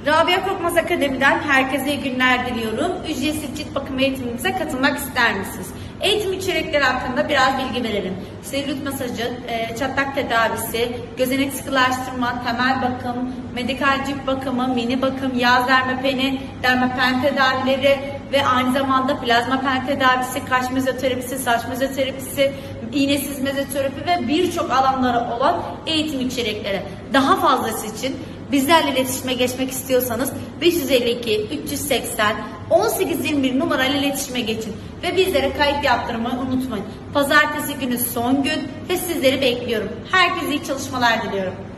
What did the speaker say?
Rabia Korkmaz Akademi'den herkese iyi günler diliyorum. Ücretsiz cilt bakım eğitimimize katılmak ister misiniz? Eğitim içerikleri hakkında biraz bilgi verelim. Selülit masajı, çatlak tedavisi, gözenek sıkılaştırma, temel bakım, medikal cilt bakımı, mini bakım, yağ dermapeni, dermapen tedavileri ve aynı zamanda plazma pen tedavisi, kaş mezoterapisi, saç mezoterapisi, iğnesiz mezoterapi ve birçok alanlara olan eğitim içerikleri. Daha fazlası için bizlerle iletişime geçmek istiyorsanız 552 380 1821 numarayla iletişime geçin ve bizlere kayıt yaptırmayı unutmayın. Pazartesi günü son gün ve sizleri bekliyorum. Herkese iyi çalışmalar diliyorum.